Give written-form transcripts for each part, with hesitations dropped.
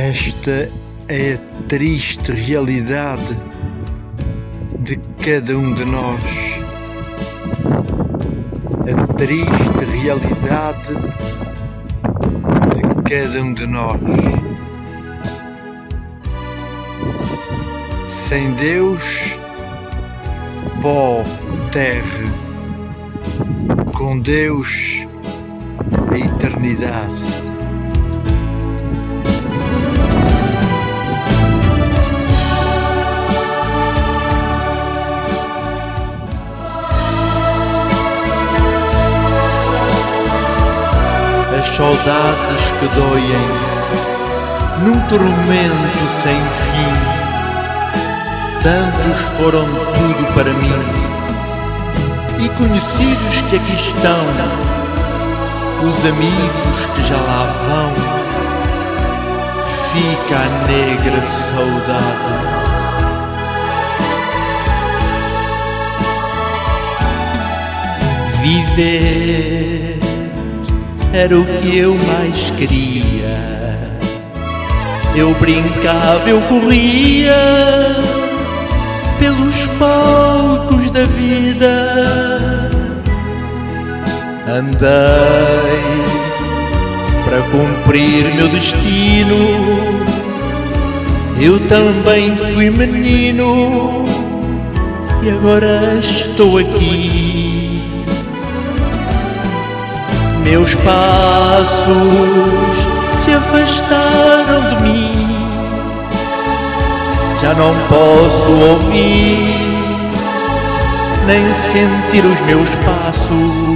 Esta é a triste realidade de cada um de nós. A triste realidade de cada um de nós. Sem Deus, pó, terra. Com Deus, a eternidade. As saudades que doem num tormento sem fim, tantos foram tudo para mim, e conhecidos que aqui estão, os amigos que já lá vão, fica a negra saudade. Viver era o que eu mais queria. Eu brincava, eu corria pelos palcos da vida. Andei para cumprir meu destino. Eu também fui menino e agora estou aqui. Meus passos se afastaram de mim, já não posso ouvir nem sentir os meus passos.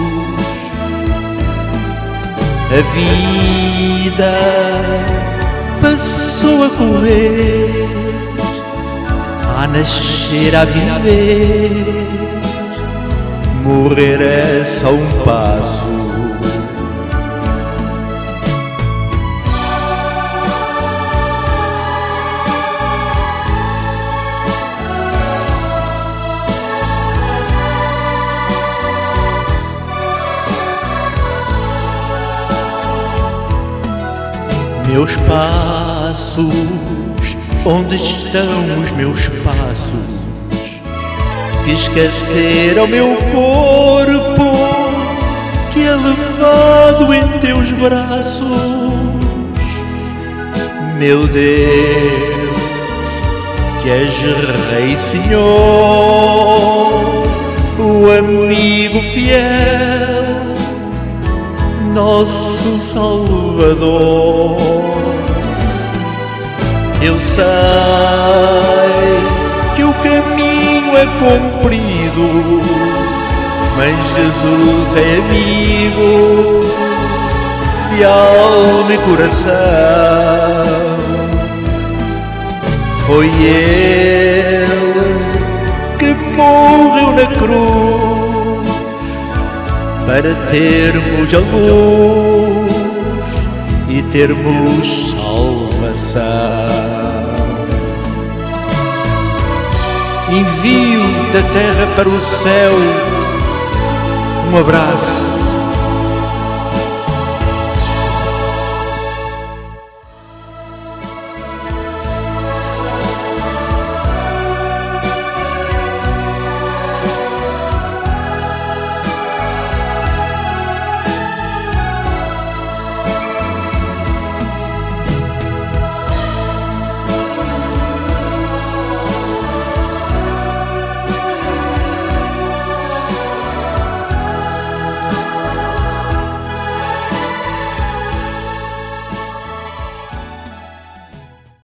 A vida passou a correr, a nascer, a viver. Morrer é só um passo. Meus passos, onde estão os meus passos? Que esqueceram meu corpo, que é levado em teus braços. Meu Deus, que és Rei Senhor, o amigo fiel, nosso Salvador. Eu sei que o caminho é comprido, mas Jesus é amigo de alma e coração. Foi Ele que morreu na cruz para termos a luz e termos salvação. Envio da terra para o céu um abraço